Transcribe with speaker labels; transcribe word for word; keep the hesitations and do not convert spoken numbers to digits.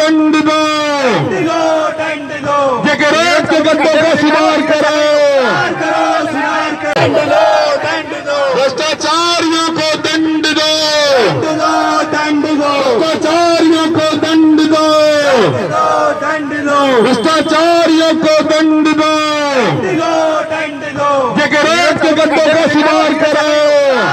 Speaker 1: दंड दो, जेके रेत के गड्ढों का सुधार करो, भ्रष्टाचारियों को दंड दो, भ्रष्टाचारियों को दंड दो, भ्रष्टाचारियों को दंड दो, जेके रेत के गड्ढों का सुधार करो।